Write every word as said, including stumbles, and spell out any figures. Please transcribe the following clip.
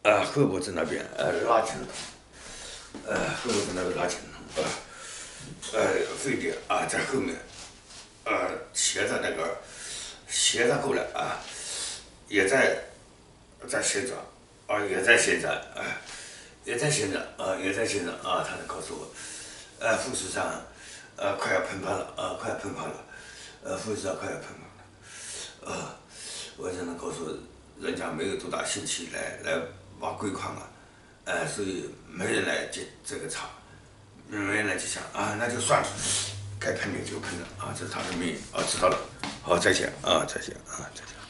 呃，后脖子那边呃拉筋痛，呃，后脖子那边拉筋痛，呃，呃，非得啊在后面，呃，斜着那个斜着过来啊，也在在旋转，啊，也在旋转，啊，也在旋转，啊，也在旋转，啊，他就告诉我，呃，副署长，呃，快要喷发了，啊，快要喷发了，呃，副署长快要喷发了，呃，我只能告诉人家没有多大兴趣来来挖硅矿啊，呃，所以没人来接这个茬，没人来接茬啊，那就算了，该喷的就喷了啊，这是他的命啊，知道了，好，再见啊，再见啊，再见。